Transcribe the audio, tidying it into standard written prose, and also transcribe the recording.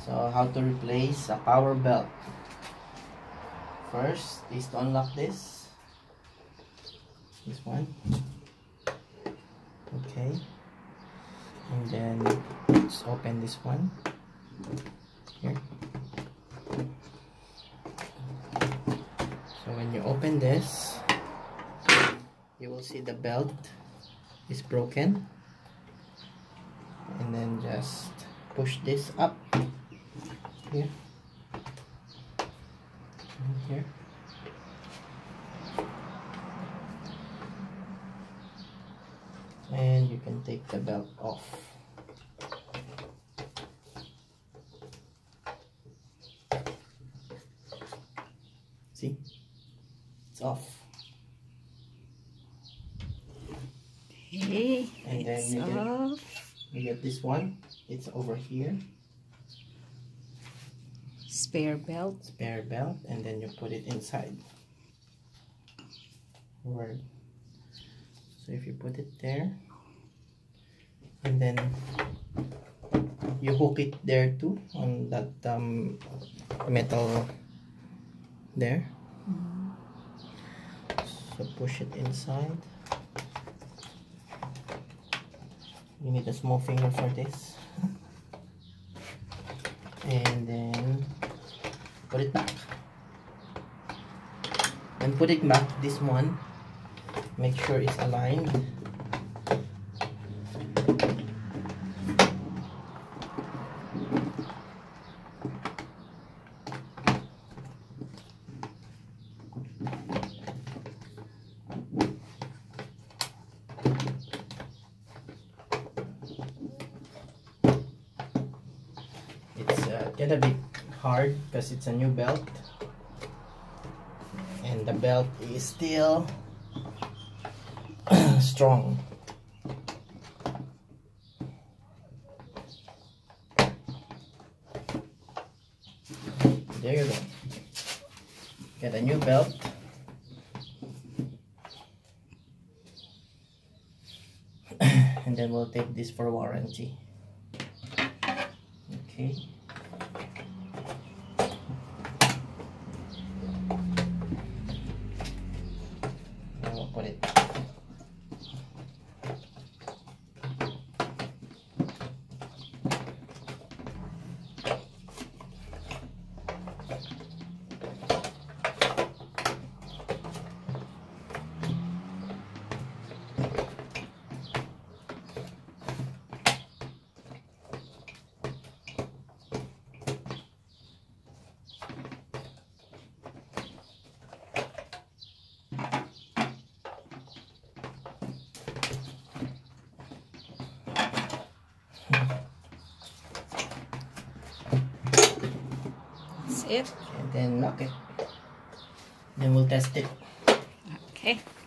So how to replace a power belt. First is to unlock this one. Okay, and then let's open this one here. So when you open this, you will see the belt is broken, and then just push this up here and here. And you can take the belt off. See? It's off. Okay, and then you get this one. It's over here. Spare belt. Spare belt, and then you put it inside. Word. So if you put it there, and then you hook it there too on that metal there. So push it inside. You need a small finger for this. And then put it back. And put it back, this one, make sure it's aligned. It's gonna be hard because it's a new belt, and the belt is still strong. There you go. Get a new belt. And then we'll take this for warranty. Okay. Now we'll put it. That's it. And then lock it. Then we'll test it. Okay.